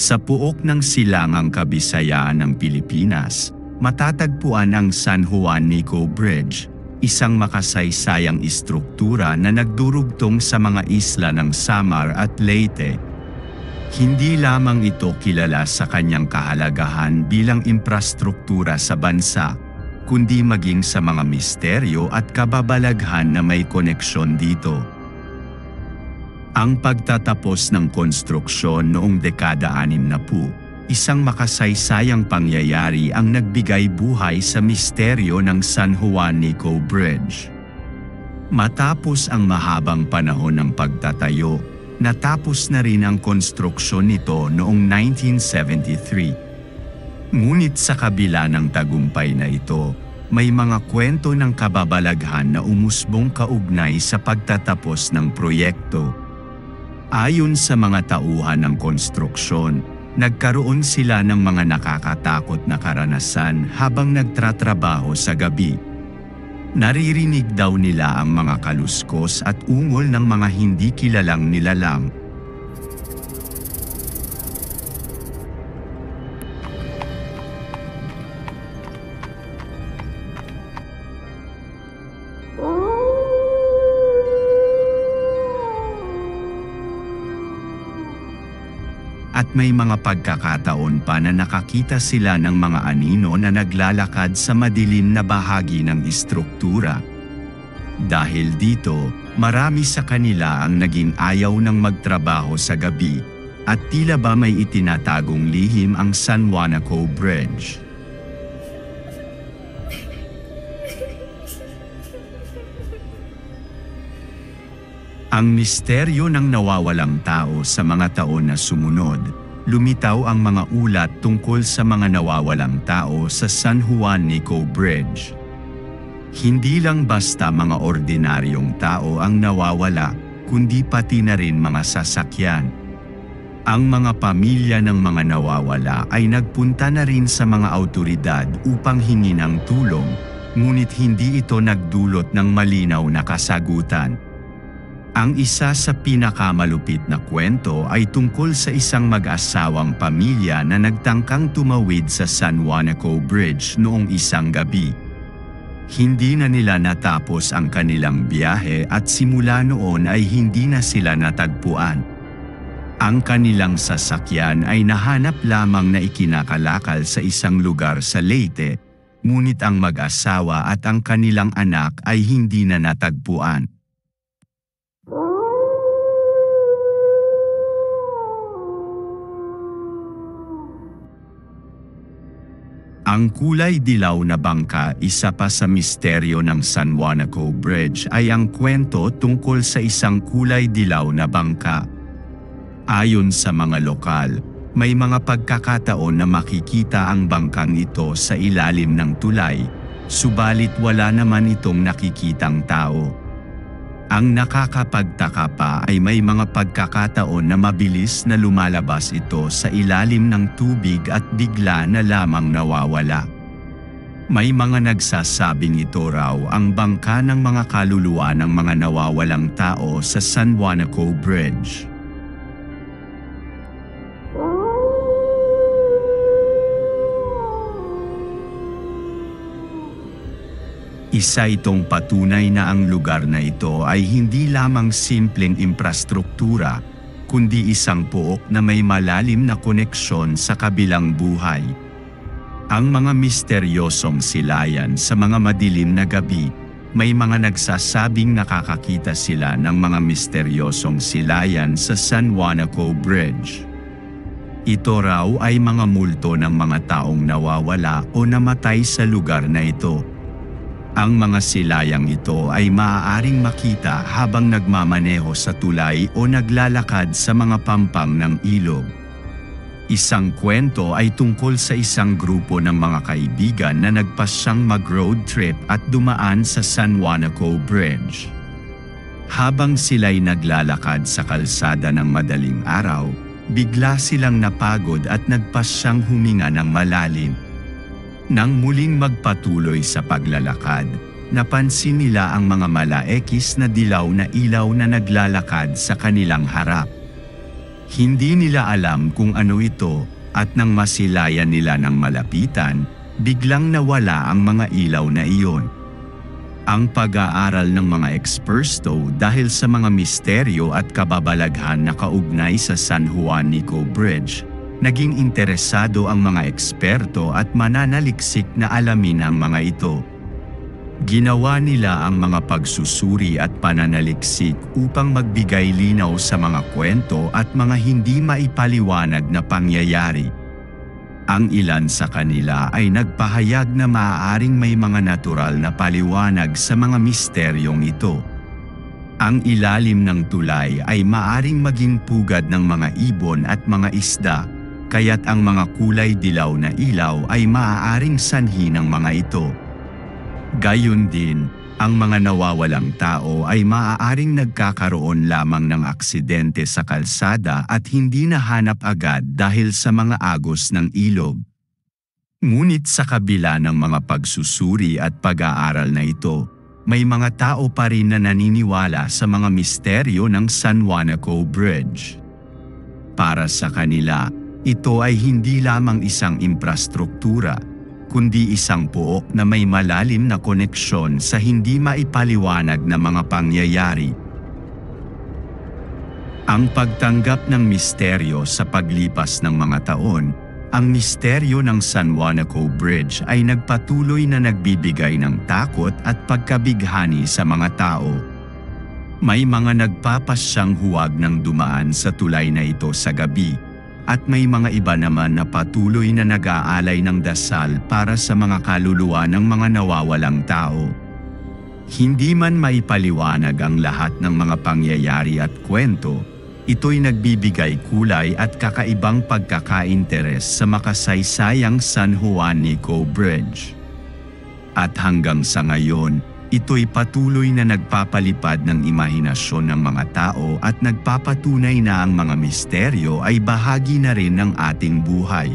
Sa puok ng silangang kabisayaan ng Pilipinas, matatagpuan ang San Juan Nico Bridge, isang makasaysayang istruktura na nagdurugtong sa mga isla ng Samar at Leyte. Hindi lamang ito kilala sa kanyang kahalagahan bilang infrastruktura sa bansa, kundi maging sa mga misteryo at kababalaghan na may koneksyon dito. Ang pagtatapos ng konstruksyon noong dekada 60, isang makasaysayang pangyayari ang nagbigay buhay sa misteryo ng San Juan Nico Bridge. Matapos ang mahabang panahon ng pagtatayo, natapos na rin ang konstruksyon nito noong 1973. Ngunit sa kabila ng tagumpay na ito, may mga kwento ng kababalaghan na umusbong kaugnay sa pagtatapos ng proyekto. Ayon sa mga tauhan ng konstruksyon, nagkaroon sila ng mga nakakatakot na karanasan habang nagtratrabaho sa gabi. Naririnig daw nila ang mga kaluskos at ungol ng mga hindi kilalang nilalang. At may mga pagkakataon pa na nakakita sila ng mga anino na naglalakad sa madilim na bahagi ng istruktura. Dahil dito, marami sa kanila ang naging ayaw ng magtrabaho sa gabi, at tila ba may itinatagong lihim ang San Juanico Bridge. Ang misteryo ng nawawalang tao sa mga taon na sumunod, lumitaw ang mga ulat tungkol sa mga nawawalang tao sa San Juan Nico Bridge. Hindi lang basta mga ordinaryong tao ang nawawala, kundi pati na rin mga sasakyan. Ang mga pamilya ng mga nawawala ay nagpunta na rin sa mga awtoridad upang hingi ng tulong, ngunit hindi ito nagdulot ng malinaw na kasagutan. Ang isa sa pinakamalupit na kwento ay tungkol sa isang mag-asawang pamilya na nagtangkang tumawid sa San Juanico Bridge noong isang gabi. Hindi na nila natapos ang kanilang biyahe at simula noon ay hindi na sila natagpuan. Ang kanilang sasakyan ay nahanap lamang na ikinakalakal sa isang lugar sa Leyte, ngunit ang mag-asawa at ang kanilang anak ay hindi na natagpuan. Ang kulay dilaw na bangka, isa pa sa misteryo ng San Juanico Bridge, ay ang kwento tungkol sa isang kulay dilaw na bangka. Ayon sa mga lokal, may mga pagkakataon na makikita ang bangkang ito sa ilalim ng tulay, subalit wala naman itong nakikitang tao. Ang nakakapagtaka pa ay may mga pagkakataon na mabilis na lumalabas ito sa ilalim ng tubig at bigla na lamang nawawala. May mga nagsasabing ito raw ang bangka ng mga kaluluwa ng mga nawawalang tao sa San Juanico Bridge. Isa itong patunay na ang lugar na ito ay hindi lamang simpleng infrastruktura, kundi isang pook na may malalim na koneksyon sa kabilang buhay. Ang mga misteryosong silayan sa mga madilim na gabi, may mga nagsasabing nakakakita sila ng mga misteryosong silayan sa San Juanico Bridge. Ito raw ay mga multo ng mga taong nawawala o namatay sa lugar na ito. Ang mga silayang ito ay maaaring makita habang nagmamaneho sa tulay o naglalakad sa mga pampang ng ilog. Isang kwento ay tungkol sa isang grupo ng mga kaibigan na nagpasyang mag-road trip at dumaan sa San Juanico Bridge. Habang sila'y naglalakad sa kalsada ng madaling araw, bigla silang napagod at nagpasyang huminga ng malalim. Nang muling magpatuloy sa paglalakad, napansin nila ang mga malaekis na dilaw na ilaw na naglalakad sa kanilang harap. Hindi nila alam kung ano ito at nang masilayan nila ng malapitan, biglang nawala ang mga ilaw na iyon. Ang pag-aaral ng mga eksperto dahil sa mga misteryo at kababalaghan na kaugnay sa San Juanico Bridge, naging interesado ang mga eksperto at mananaliksik na alamin ang mga ito. Ginawa nila ang mga pagsusuri at pananaliksik upang magbigay linaw sa mga kwento at mga hindi maipaliwanag na pangyayari. Ang ilan sa kanila ay nagpahayag na maaaring may mga natural na paliwanag sa mga misteryong ito. Ang ilalim ng tulay ay maaaring maging pugad ng mga ibon at mga isda, kaya't ang mga kulay dilaw na ilaw ay maaaring sanhi ng mga ito. Gayun din, ang mga nawawalang tao ay maaaring nagkakaroon lamang ng aksidente sa kalsada at hindi nahanap agad dahil sa mga agos ng ilog. Ngunit sa kabila ng mga pagsusuri at pag-aaral na ito, may mga tao pa rin na naniniwala sa mga misteryo ng San Juanico Bridge. Para sa kanila, ito ay hindi lamang isang infrastruktura, kundi isang pook na may malalim na koneksyon sa hindi maipaliwanag na mga pangyayari. Ang pagtanggap ng misteryo sa paglipas ng mga taon, ang misteryo ng San Juanico Bridge ay nagpatuloy na nagbibigay ng takot at pagkabighani sa mga tao. May mga nagpapasyang huwag ng dumaan sa tulay na ito sa gabi, at may mga iba naman na patuloy na nag-aalay ng dasal para sa mga kaluluwa ng mga nawawalang tao. Hindi man maipaliwanag ang lahat ng mga pangyayari at kwento, ito'y nagbibigay kulay at kakaibang pagkakainteres sa makasaysayang San Juanico Bridge. At hanggang sa ngayon, ito'y patuloy na nagpapalipad ng imahinasyon ng mga tao at nagpapatunay na ang mga misteryo ay bahagi na rin ng ating buhay.